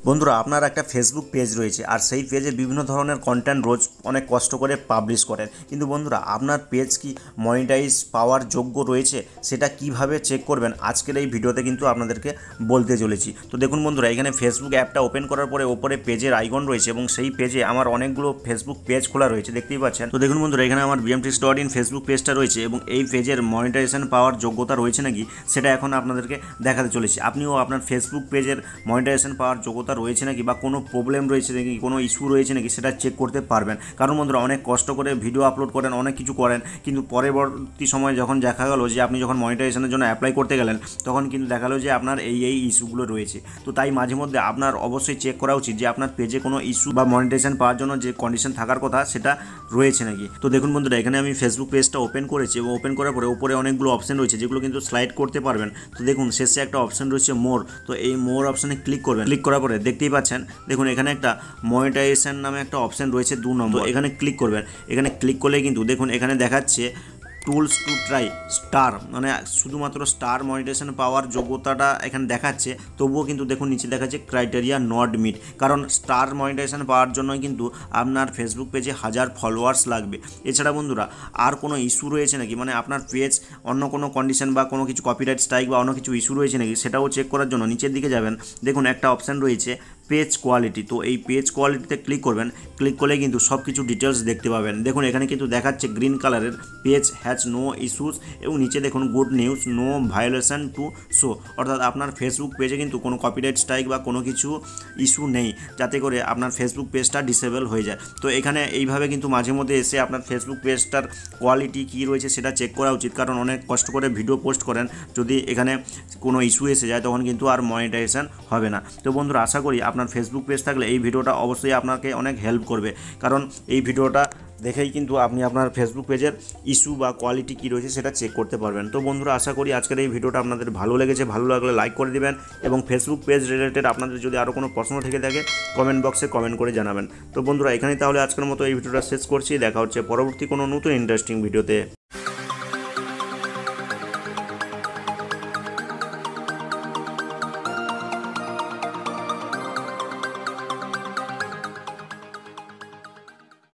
বন্ধুরা আপনার একটা ফেসবুক পেজ রয়েছে আর সেই পেজে বিভিন্ন ধরনের কন্টেন্ট রোজ অনেক কষ্ট করে পাবলিশ করেন, কিন্তু বন্ধুরা আপনার পেজ কি মনিটাইজ পাওয়ার যোগ্য রয়েছে সেটা কিভাবে চেক করবেন আজকের এই ভিডিওতে কিন্তু আপনাদেরকে বলতে চলেছি। তো দেখুন বন্ধুরা, এখানে ফেসবুক অ্যাপটা ওপেন করার পরে ওপরে পেজের আইকন রয়েছে এবং সেই পেজে আমার অনেকগুলো ফেসবুক পেজ খোলা রয়েছে, দেখতেই পাচ্ছেন। তো দেখুন বন্ধুরা, এখানে আমার bmtricks.in ফেসবুক পেজটা রয়েছে এবং এই পেজের মনিটাইজেশন পাওয়ার যোগ্যতা রয়েছে নাকি সেটা এখন আপনাদেরকে দেখাতে চলেছি। আপনিও আপনার ফেসবুক পেজের মনিটাইজেশন পাওয়ার যোগ্যতা রয়েছে নাকি বা কোনো প্রবলেম রয়েছে নাকি, কোনো ইস্যু রয়েছে নাকি সেটা চেক করতে পারবেন। কারণ বন্ধুরা অনেক কষ্ট করে ভিডিও আপলোড করেন, অনেক কিছু করেন, কিন্তু পরবর্তী সময় যখন দেখা গেল যে আপনি যখন মনিটাইজেশনের জন্য অ্যাপ্লাই করতে গেলেন তখন কিন্তু দেখা গেলো যে আপনার এই ইস্যুগুলো রয়েছে। তো তাই মাঝে মধ্যে আপনার অবশ্যই চেক করা উচিত যে আপনার পেজে কোনো ইস্যু বা মনিটাইজেশন পাওয়ার জন্য যে কন্ডিশন থাকার কথা সেটা রয়েছে নাকি। তো দেখুন বন্ধুরা, এখানে আমি ফেসবুক পেজটা ওপেন করেছি এবং ওপেন করার পরে উপরে অনেকগুলো অপশন রয়েছে যেগুলো কিন্তু স্লাইড করতে পারবেন। তো দেখুন শেষে একটা অপশন রয়েছে মোর, তো এই মোর অপশানে ক্লিক করবেন। ক্লিক করার পরে দেখতেই পাচ্ছেন, দেখুন এখানে একটা মনিটাইজেশন নামে একটা অপশন রয়েছে 2 নম্বর, এখানে ক্লিক করবেন। এখানে ক্লিক করলে কিন্তু দেখুন এখানে দেখাচ্ছে টুলস টু ট্রাই স্টার, মানে শুধুমাত্র স্টার মনিটাইজেশন পাওয়ার যোগ্যতাটা এখানে দেখাচ্ছে, তবুও কিন্তু দেখুন নিচে দেখাচ্ছে ক্রাইটেরিয়া নট মিট। কারণ স্টার মনিটাইজেশন পাওয়ার জন্য কিন্তু আপনার ফেসবুক পেজে 1000 ফলোয়ার্স লাগবে। এছাড়া বন্ধুরা আর কোনো ইস্যু রয়েছে নাকি, মানে আপনার পেজ অন্য কোনো কন্ডিশন বা কোনো কিছু কপিরাইট স্ট্রাইক বা অন্য কিছু ইস্যু রয়েছে নাকি সেটাও চেক করার জন্য নিচের দিকে যাবেন। দেখুন একটা অপশান রয়েছে পেজ কোয়ালিটি, তো এই পেজ কোয়ালিটিতে ক্লিক করবেন। ক্লিক করলে কিন্তু সব কিছু ডিটেলস দেখতে পাবেন। দেখুন এখানে কিন্তু দেখাচ্ছে গ্রিন কালারের পেজ হ্যাজ নো ইস্যুস এবং নিচে দেখুন good news no violation to show, অর্থাৎ আপনার ফেসবুক পেজে কিন্তু কোনো কপিরাইট স্ট্রাইক বা কোনো কিছু ইস্যু নেই যাতে করে আপনার ফেসবুক পেজটা ডিসেবল হয়ে যায়। তো এখানে এইভাবে কিন্তু মাঝে মধ্যে এসে আপনার ফেসবুক পেজটার কোয়ালিটি কী রয়েছে সেটা চেক করা উচিত, কারণ অনেক কষ্ট করে ভিডিও পোস্ট করেন, যদি এখানে কোনো ইস্যু এসে যায় তখন কিন্তু আর মনিটাইজেশন হবে না। তো বন্ধুরা আশা করি আপনার ফেসবুক পেজ থাকলে এই ভিডিওটা অবশ্যই আপনাকে অনেক হেল্প করবে, কারণ এই ভিডিওটা দেখেই কিন্তু আপনি আপনার ফেসবুক পেজের ইস্যু বা কোয়ালিটি কী রয়েছে সেটা চেক করতে পারবেন। তো বন্ধুরা আশা করি আজকের এই ভিডিওটা আপনাদের ভালো লেগেছে, ভালো লাগলে লাইক করে দিবেন এবং ফেসবুক পেজ রিলেটেড আপনাদের যদি আরও কোনো প্রশ্ন থেকে থাকে কমেন্ট বক্সে কমেন্ট করে জানাবেন। তো বন্ধুরা এখানেই তাহলে আজকের মতো এই ভিডিওটা শেষ করছি, দেখা হচ্ছে পরবর্তী কোনো নতুন ইন্টারেস্টিং ভিডিওতে।